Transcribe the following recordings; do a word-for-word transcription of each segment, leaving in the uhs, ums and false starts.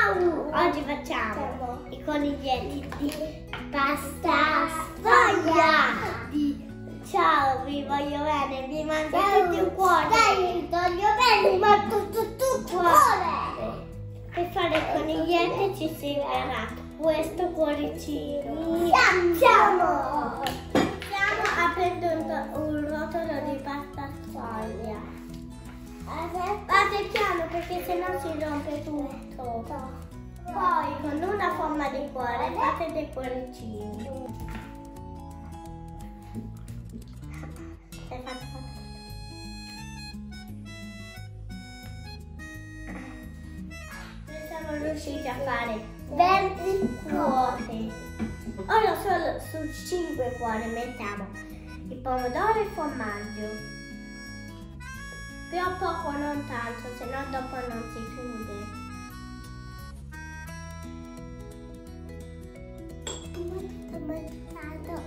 Ciao! Oggi facciamo i coniglietti di pasta sfoglia. Di ciao, vi voglio bene, vi mando tutti un cuore. Dai, vi voglio bene, vi mando tutto un cuore. Per fare i coniglietti ci servirà questo cuoricino. Siamo! Stiamo aprendo un rotolo di pasta sfoglia. Fate piano perché sennò si rompe tutto. Poi con una forma di cuore fate dei cuoricini. Stai fatto, fatto. Noi siamo riusciti a fare venti cuori. Ora solo su cinque cuori mettiamo il pomodoro e il formaggio. Però poco, non tanto, se no dopo non si chiude. Molto mangiato.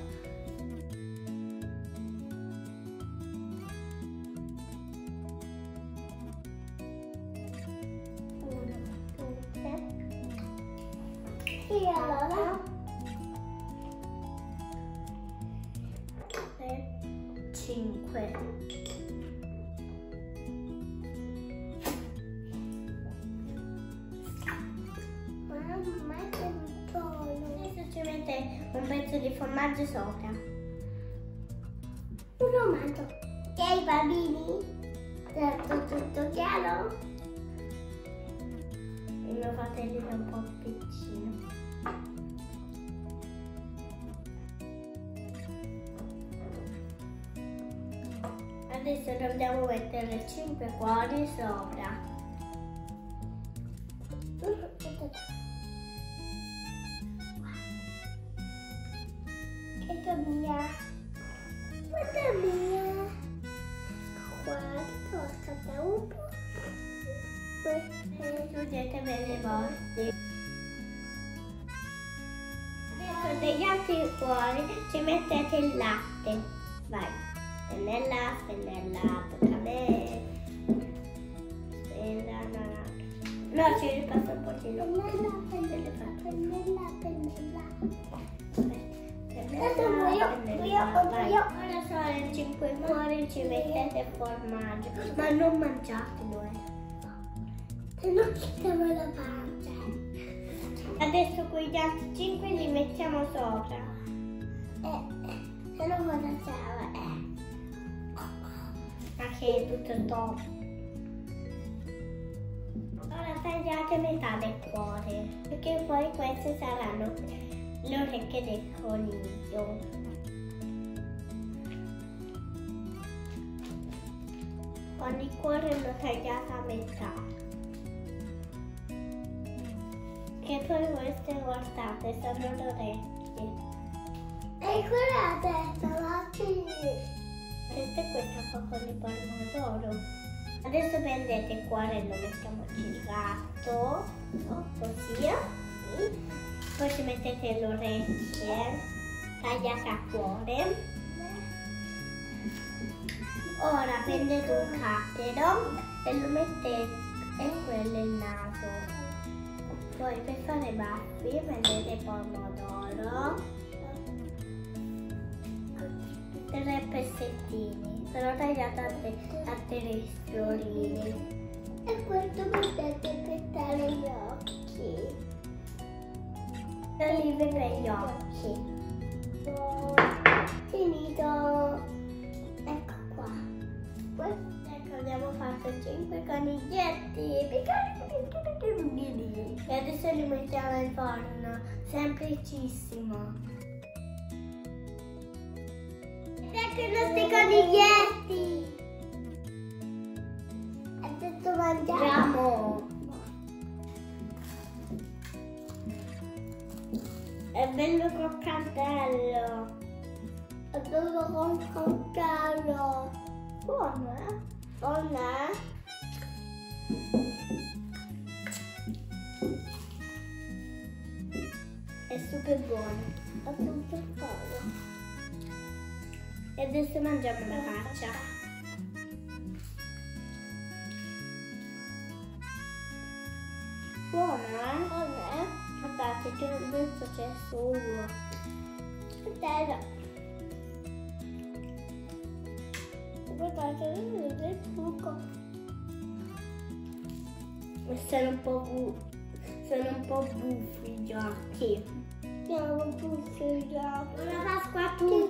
Uno, due, tre. E allora? Tre, cinque. Adesso ci mette un pezzo di formaggio sopra. Un romanzo. Ok bambini? Tutto, tutto chiaro? Il mio fratello è un po' piccino. Adesso dobbiamo mettere cinque cuori sopra. Questa mia, questa mia, qua, toccate un po', chiudete bene i bordi. Adesso degli altri cuori ci mettete il latte, vai, spennella, spennella, tocca a me, spennella, no, ci ripassa un pochino, spennella, spennella, spennella, spennella. Adesso voglio, voglio, voglio. Ora sono in cinque cuori ci mettete formaggio, ma non mangiatelo, eh. Se no chiudiamo la pancia. Adesso quegli altri cinque li mettiamo sopra. Eh, se no cosa c'è? Eh. Ma che è tutto top. Ora tagliate metà del cuore, perché poi queste saranno le orecchie del coniglio. Con il cuore l'ho tagliata a metà. E poi queste guardate sono le orecchie. E quella testa, la questa è questa qua con il pomodoro. Adesso prendete il cuore e lo mettiamo girato, no? Così. Poi ci mettete le orecchie tagliate a cuore. Ora prendete un cappero e lo mettete e quello è il naso. Poi per fare i baffi prendete il pomodoro, tre pezzettini, sono tagliate a tre fiorini. E questo potete pettare gli occhi. Olive per gli occhi. Oh, finito. Ecco qua. Ecco, abbiamo fatto cinque coniglietti. E adesso li mettiamo in forno. Semplicissimo. Ecco i nostri coniglietti. Adesso mangiamo. È bello croccantello. È bello croccantello. Buono, eh? Buono, eh? È super buono. È super buono. E adesso mangiamo la faccia. Buono, eh? adesso c'è solo. Terra. Guardate, vedete il buco. Ma sono un po' buffi, sono un po' buffi gli occhi. Sono buffi gli occhi. Buona Pasqua a tutti.